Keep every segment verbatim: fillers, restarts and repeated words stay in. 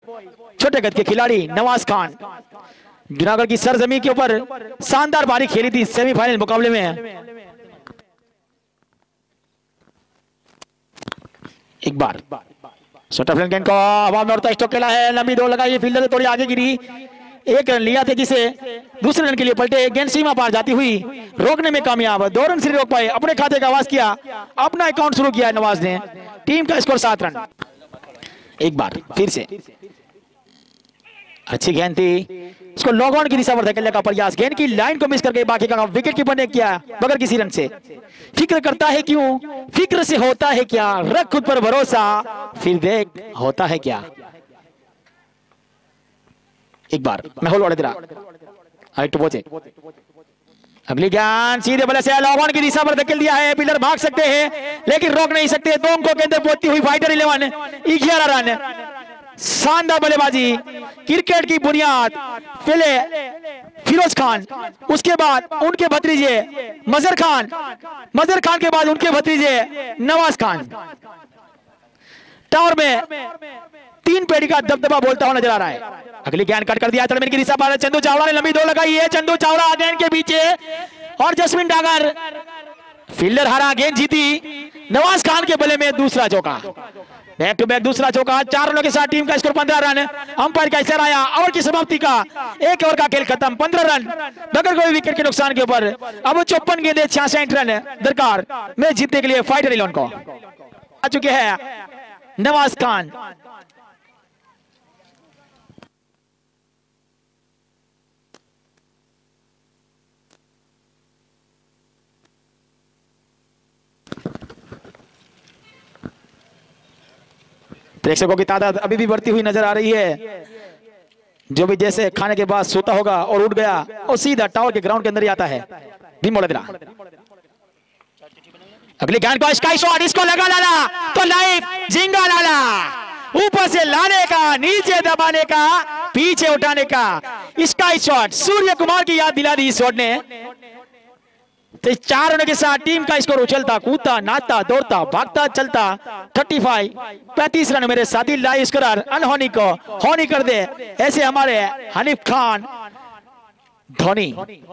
छोटे कद के खिलाड़ी नवाज खान, जूनागढ़ की सरजमी के ऊपर शानदार पारी खेली थी सेमीफाइनल मुकाबले में। एक बार शॉट ऑफ गेंद को हवा में उड़ता स्ट्रोक खेला है, लंबी दौड़ लगाई, फील्डर से थोड़ी आगे गिरी, एक रन लिया था जिसे दूसरे रन के लिए पलटे, गेंद सीमा पार जाती हुई रोकने में कामयाब, दो रन से रोक पाए, अपने खाते का आवाज किया, अपना अकाउंट शुरू किया नवाज ने, टीम का स्कोर सात रन। एक बार फिर से अच्छी गेंद थी, उसको लॉग ऑन की दिशा पर धकेलने का प्रयास, गेंद की लाइन को मिस करके बाकी का विकेट कीपर ने किया बगैर किसी रन से। फिक्र करता है क्यों, फिक्र से होता है क्या, रख खुद पर भरोसा, फिर देख होता है क्या। एक बार महल वडोदरा पहुंचे, अगली गेंद सीधे बल्ले से लॉग ऑन की दिशा पर धकेल दिया है, फील्डर भाग सकते हैं लेकिन रोक नहीं सकते, दो अंकों के अंदर पहुंचती हुई फाइटर इलेवन ग्यारह रन। शानदार बल्लेबाजी, क्रिकेट की बुनियाद, पहले फिरोज खान, उसके बाद उनके भतीजे मजहर खान, मजहर खान के बाद उनके भतीजे नवाज खान, टावर में तीन पेड़ी का दबदबा बोलता हुआ नजर आ रहा है। अगली गेंद कट कर दिया जमीन की दिशा पर, चंदू चावड़ा ने लंबी दौड़ लगाई है, चंदू चावड़ा गेंद के पीछे और जसमिन डागर, फील्डर हारा, गेंद जीती, नवाज खान के बल्ले में दूसरा चौका, बैक टू बैक दूसरा चौका, चार रनों के साथ टीम का स्कोर पंद्रह रन। अंपायर का इशारा आया, ओवर की समाप्ति का, एक ओवर का खेल खत्म, पंद्रह रन बगैर कोई विकेट के नुकसान के ऊपर। अब चौपन गेंदे छियासठ रन दरकार मैच जीतने के लिए फाइटर इलेवन को आ चुके हैं नवाज खान। प्रेक्षकों की तादाद अभी भी बढ़ती हुई नजर आ रही है, जो भी जैसे खाने के बाद सोता होगा और उठ गया और सीधा टावर के ग्राउंड के अंदर ही आता है। भीम वडोदरा, अगली गेंद को स्काई शॉट, इसको लगा लाला तो लाइव झिंगा लाला, ऊपर से लाने का, नीचे दबाने का, पीछे उठाने का स्काई शॉट, सूर्य कुमार की याद दिला दी इस शॉट ने। तो चार रनों के साथ टीम का स्कोर उछलता कूदता नाचता दौड़ता भागता चलता पैंतीस, पैंतीस रन मेरे साथी लाइव स्कोरर अनहोनी को होनी कर दे, ऐसे हमारे हनीफ खान धोनी।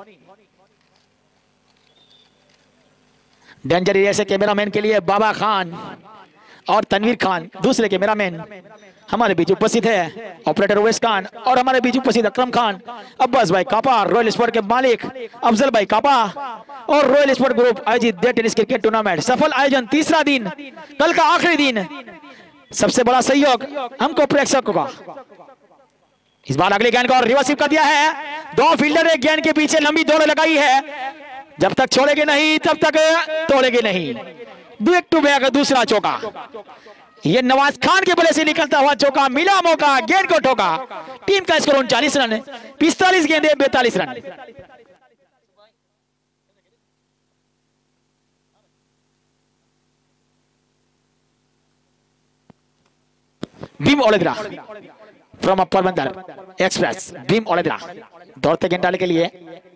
डेंजर एरिया से कैमरामैन के लिए बाबा खान और तनवीर खान दूसरे कैमरामैन हमारे बीच उपस्थित है, ऑपरेटर उवैस खान और हमारे बीच उपस्थित अकरम खान, अब्बास भाई कापा, रॉयल स्पोर्ट के मालिक अफजल भाई कापा और रॉयल स्पोर्ट ग्रुप आयोजित डे टेनिस क्रिकेट टूर्नामेंट सफल आयोजन, तीसरा दिन, कल का आखिरी दिन, सबसे बड़ा सहयोग हमको प्रेक्षकों का। इस बार अगली गेंद को रिवर्सिव कर दिया है, दो फील्डर एक गेंद के पीछे लंबी दौड़ लगाई है, जब तक छोड़ेंगे नहीं तब तक तोड़ेंगे नहीं, बैक टू बैक दूसरा चौका, ये नवाज खान के बल्ले से निकलता हुआ चौका, मिला मौका, गेंद को ठोका, टीम का स्कोर उनचालीस रन, पिस्तालीस गेंदे बैतालीस रन। भीम वडोदरा फ्रॉम अपर बंदर एक्सप्रेस, भीम वडोदरा दौड़ते गेंद डालने के लिए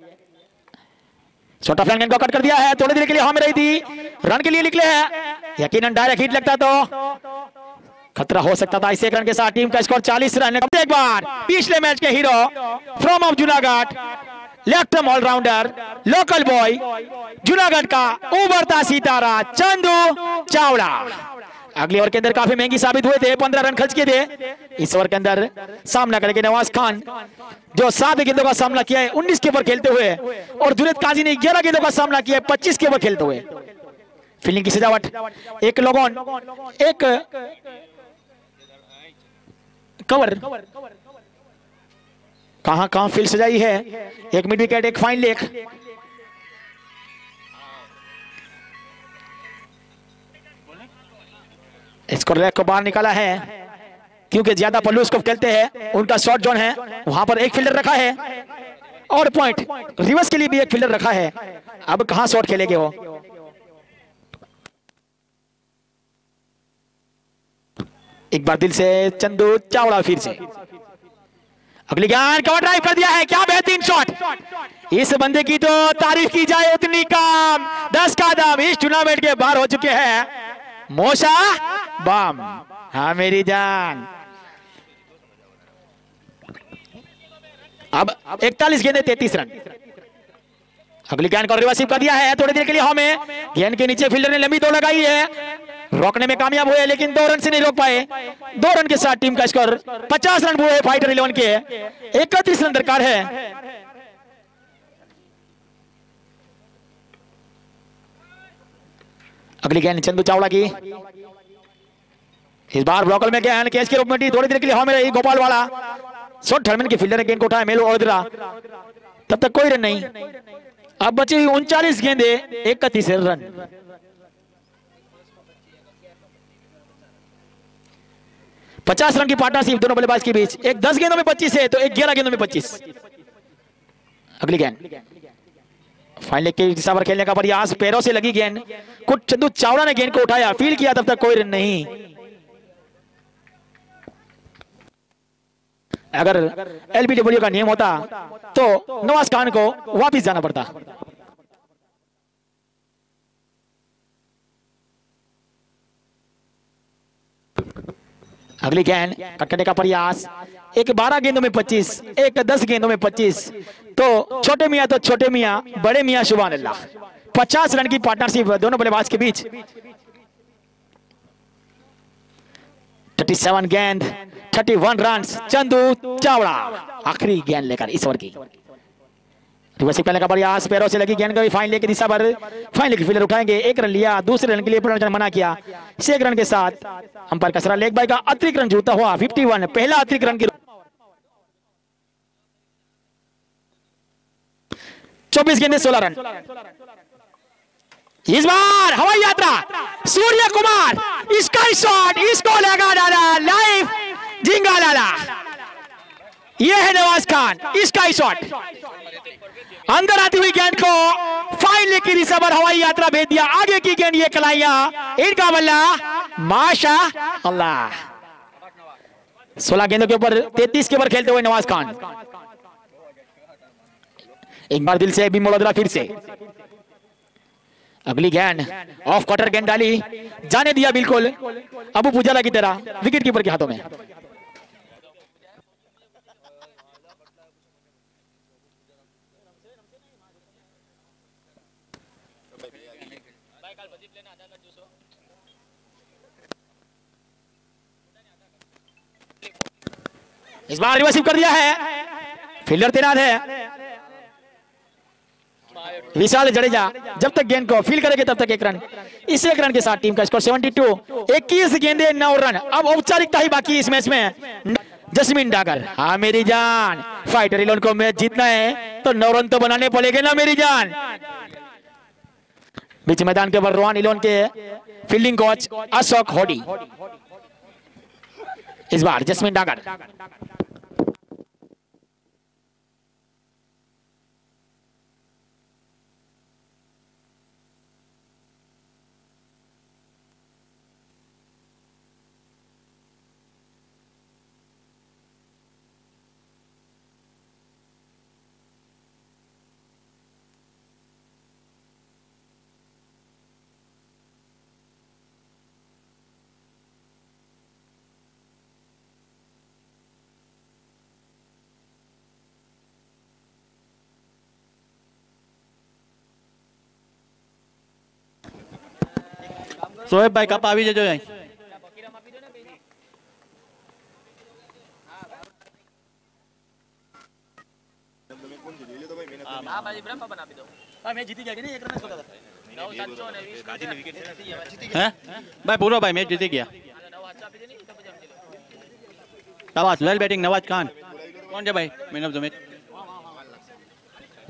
छोटा फ्लैंग गेंद को कट कर दिया है, थोड़ी देर के लिए हमें रही थी, रन के लिए निकले हैं, यकीनन डायरेक्ट हिट लगता तो खतरा हो सकता था। इस एक रन के साथ टीम का स्कोर चालीस रन। एक बार पिछले मैच के hero from of Junagadh, left arm allrounder, local boy, Junagadh का उभरता सितारा चंदू चावड़ा अगले ओवर के अंदर काफी महंगी साबित हुए थे, पंद्रह रन खर्च किए थे। इस ओवर के अंदर सामना करेंगे नवाज खान जो सात गेंदों का सामना किया है उन्नीस के ओवर खेलते हुए, और जुनैद काजी ने ग्यारह गेंदों का सामना किया है पच्चीस के ओवर खेलते हुए। फील्डिंग की सजावट, एक लॉग-ऑन, एक कवर, कहां कहां फील्ड सजाई है, एक मिड विकेट, एक फाइन लेग। स्कोर लेग को बाहर निकाला है क्योंकि ज्यादा पल्लू स्कोप खेलते हैं, उनका शॉर्ट जोन है, वहां पर एक फील्डर रखा है और पॉइंट रिवर्स के लिए भी एक फील्डर रखा है। अब कहां शॉट खेलेंगे वो, एक बार दिल से चंदू चावड़ा फिर से अगली गेंद कवर ड्राइव कर दिया है, क्या बेहतरीन शॉट। इस बंदे की तो तारीफ की जाए उतनी कम, दस कदम इस टूर्नामेंट के बाहर हो चुके हैं। मोशा बम, हाँ मेरी जान, अब इकतालीस गेंदे तैंतीस रन। अगली गेंद को रिवर्सिव कर दिया है थोड़ी देर के लिए हमें। गेंद के नीचे फील्डर ने लंबी दौड़ लगाई है, रोकने में कामयाब हुए लेकिन दो रन से नहीं रोक पाए। दो रन के साथ टीम का स्कोर पचास रन हुए फाइटर इलेवन के, इकतीस रन दरकार है। अगली गेंद चंदू चावड़ा की, इस बार ब्लॉकर में गेंद कैच के रूप में थोड़ी देर के लिए हमें रही गोपाल वाला। शॉट थर्मन के फील्डर ने गेंद को उठाया मेलू ओडरा, तब तक कोई रन नहीं। अब बची हुई उनचालीस गेंदे इकतीस रन। पचास रन की पार्टनरशिप दोनों बल्लेबाज के बीच, एक दस गेंदों में पच्चीस है तो एक ग्यारह गेंदों में पच्चीस। अगली गेंद फाइनल के दिशा पर खेलने का प्रयास, पैरों से लगी गेंद, कुछ चंदू चावड़ा ने गेंद को उठाया, फील किया, तब तक कोई रन नहीं। अगर एलबीडब्ल्यू का नियम होता तो नवाज खान को वापस जाना पड़ता। अगली गेंद कट करने का प्रयास, एक बारह गेंदों में पच्चीस, एक दस गेंदों में पच्चीस, तो छोटे मियां तो छोटे मियां, बड़े मियां सुभान अल्लाह। पचास रन की पार्टनरशिप दोनों बल्लेबाज के बीच। सैंतीस गेंद इकतीस रन, चंदू चावड़ा आखिरी गेंद लेकर इस ओवर की। रिवर्सिव करने का प्रयास, पैरों से लगी गेंद को फाइनल की दिशा पर फाइनल की फील्डर उठाएंगे। एक रन लिया, दूसरे रन के लिए पुनर्जन मना किया। एक रन के साथ अंपायर का सरा लेग बाय का अतिरिक्त रन जूता हुआ इक्यावन, पहला अतिरिक्त रन की। चौबीस गेंदे सोलह रन। इस बार हवाई यात्रा सूर्य कुमार, इसका शॉट, इसको लगा डाला लाइव झिंगा डाला। यह है नवाज खान, इसका शॉट अंदर आती हुई गेंद को फाइनल की दिशा पर हवाई यात्रा भेज दिया। आगे की गेंद ये कलाइया, इनका बल्ला माशा अल्लाह। सोलह गेंदों के ऊपर तैतीस के ऊपर खेलते हुए नवाज खान। एक बार दिल से भी मोड़ोदरा फिर से। अगली गेंद ऑफ क्वार्टर गेंद डाली, जाने दिया बिल्कुल अबू पुजारा की तरह विकेट कीपर के हाथों में। इस बार रिवर्सिव कर दिया है, फील्डर तैनात है विशाल जडेजा। जब तक गेंद को फील करेंगे तब तक एक रन। इस एक रन के साथ टीम का स्कोर बहत्तर, इक्कीस गेंदे नौ रन। अब औपचारिकता ही बाकी इस मैच में। जस्मीन डागर, हाँ मेरी जान, फाइटर इलेवन को मैच जीतना है तो नौ रन तो बनाने पड़ेंगे ना मेरी जान। बीच मैदान के ऊपर रोहान इलेवन के फील्डिंग कोच अशोक होडी। इस बार जस्मीन डागर, सोहेब भाई कप આવી જજો અહીં। हां भाई ब्रह्मा बना भी दो। हां मैं जीती गया कि नहीं, एक रन से होता था। नौ सात सौ ने बीस काजी ने विकेट हैं भाई पूरा भाई मैच जीती गया। नवाज वेल बैटिंग नवाज खान कौन है भाई मैन ऑफ द मैच।